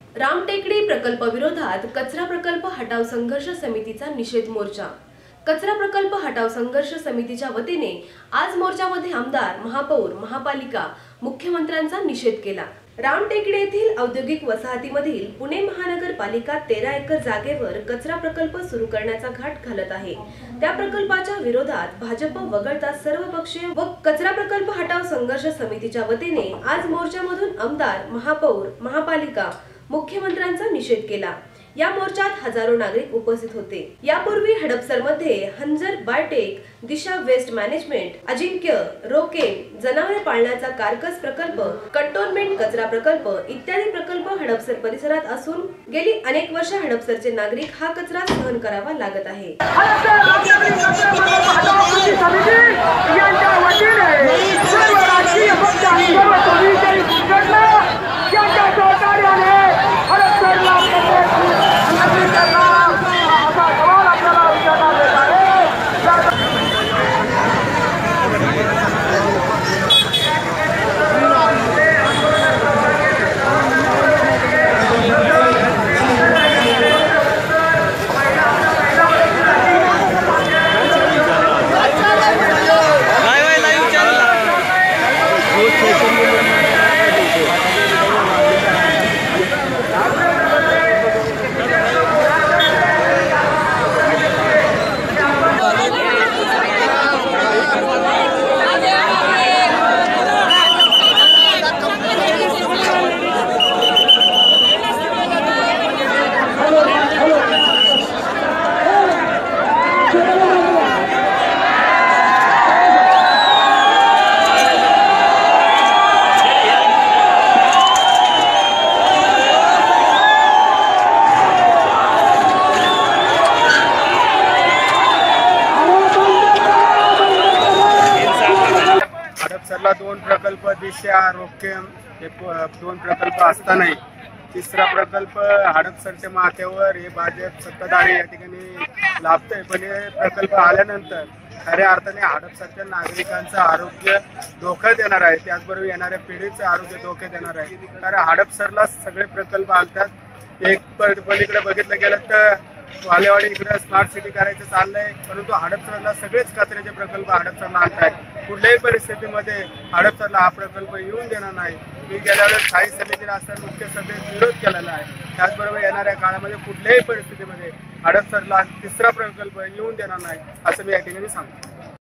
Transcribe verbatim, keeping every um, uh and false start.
रामटेकडी प्रकल्प विरोधात कचरा प्रकल्प हटाव संघर्ष समितीचा निषेध मोर्चा। कचरा प्रकल्प हटाव संघर्ष समितीच्या वतीने आज मोर्चामध्ये आमदार, महापौर, महापालिका, मुख्यमंत्र्यांचा निषेध केला। रामटेकडी येथील औद्योगिक वसाहतीमधील पुणे महानगरपालिका तेरा एकर जागेवर कचरा प्रकल्प सुरू करण्याचा घाट घालत आहे। त्या प्रकल्पाच्या विरोधात भाजप वगळता सर्व पक्षीय व कचरा प्रकल्प हटाव संघर्ष समितीच्या वतीने आज मोर्चामधून आमदार, महापौर, महापालिका, मुख्यमंत्र्यांचा निषेध केला। या मोर्चात हजारो नागरिक उपस्थित होते। यापूर्वी हडपसरमध्ये Hanjer biotech, Disha waste management, Ajinkya, रोकेन, जनावरे पाळण्याचा कारकस प्रकल्प, कंटोनमेंट कचरा प्रकल्प इत्यादी प्रकल्प हडपसर परिसरात असून गेली अनेक वर्ष हडपसरचे नागरिक हा कचरा सहन करावा लागत आहे। हडपसरला दोन प्रकल्प दिशा, रोकेम हे दोन प्रकल्प असतानाही तिसरा प्रकल्प हडपसरच्या माथ्यावर हे भाजप सत्ताधारी या ठिकाणी लाभतंय। पण हे प्रकल्प आल्यानंतर खऱ्या अर्थाने हडपसरच्या नागरिकांचं आरोग्य धोक्यात येणार आहे, त्याचबरोबर येणाऱ्या पिढीचं आरोग्य धोक्यात येणार आहे। कारण हडपसरला सगळे प्रकल्प आणतात। एक पलीकडे बघितलं गेलं तर वालेवाडी इकडे स्मार्ट सिटी करायचं चाललंय, परंतु हडपसरला सगळेच कचऱ्याचे प्रकल्प हडपसरला आणतायत। कुठल्याही परिस्थितीमध्ये हडपसरला हा प्रकल्प येऊन देणार नाही। मी गेल्या वेळेस स्थायी समितीला असताना मुख्य सभेत विरोध केलेला आहे। त्याचबरोबर येणाऱ्या काळामध्ये कुठल्याही परिस्थितीमध्ये हडपसरला तिसरा प्रकल्प येऊन देणार नाही असं मी या ठिकाणी सांगतो।